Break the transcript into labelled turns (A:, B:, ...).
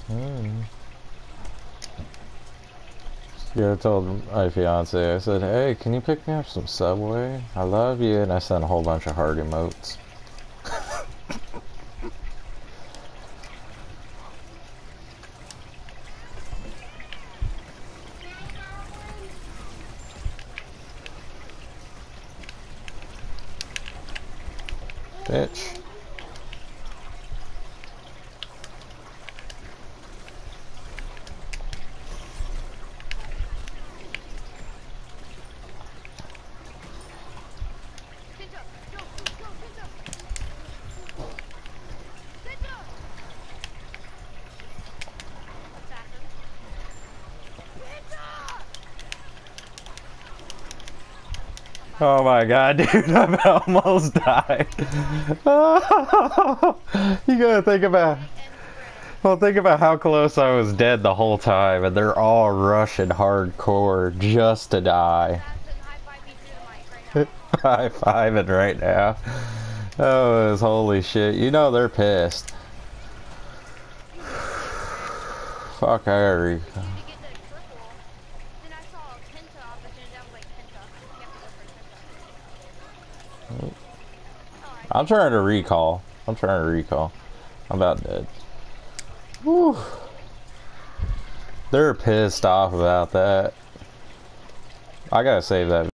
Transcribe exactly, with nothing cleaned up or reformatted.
A: Hmm. Yeah, I told my fiance, I said, hey, can you pick me up some Subway? I love you. And I sent a whole bunch of heart emotes. Bitch.
B: Penta, go, go, Penta. Penta. Assassin. Penta. I'm
A: Oh
B: behind
A: my god, dude, I almost died. You gotta think about,
B: you. End thread.
A: well, think about how close I was dead the whole time, and they're all rushing hardcore just to die.
B: Assassin, high five me through the mic right now.
A: High fiving right now. Oh, it's holy shit. You know they're pissed.
B: You missed it, frick.
A: Fuck, I gotta.
B: Wanted you to get the purple. Then I saw a Penta opportunity. I was like, Penta. You have to go for the Penta. Oh, I
A: I'm
B: see it.
A: trying to recall. I'm trying to recall. I'm about dead. Whew. They're pissed off about that. I gotta save that.